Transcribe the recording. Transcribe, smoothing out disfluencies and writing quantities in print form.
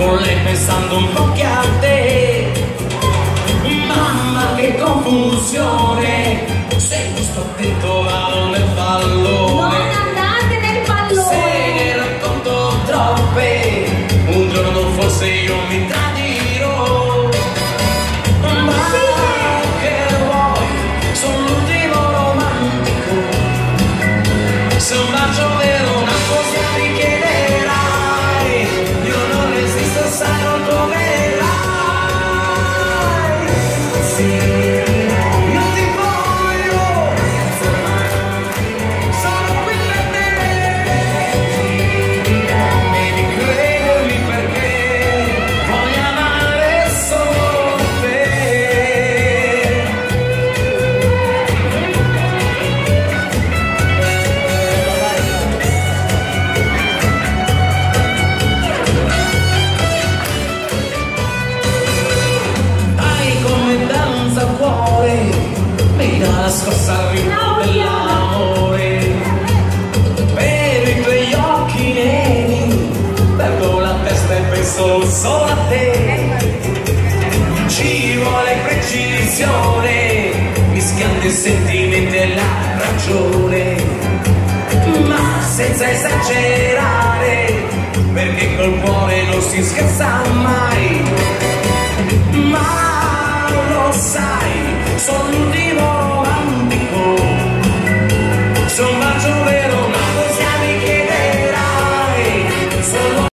con lei pensando un po' che a te. Mamma che confusione, se non sto attento vado nel pallone. Non andate nel pallone. Se ne racconto troppe, un giorno forse io mi tradirò. Ma che vuoi, sono l'ultimo romantico. Se un bacio vero una cosa mi chiederai, io non resisto, sai, non troverai. Sì, io ti voglio, sono qui per te. Devi credermi perché voglio amare solo te. Dai come danza il cuore, mi dà la scossa al ritmo dell'amore. Per i tuoi occhi neri perdo la testa e penso solo a te. Ci vuole precisione, mischiando i sentimenti e la ragione, ma senza esagerare, perché col cuore non si scherza mai. Ma lo sai, sono l'ultimo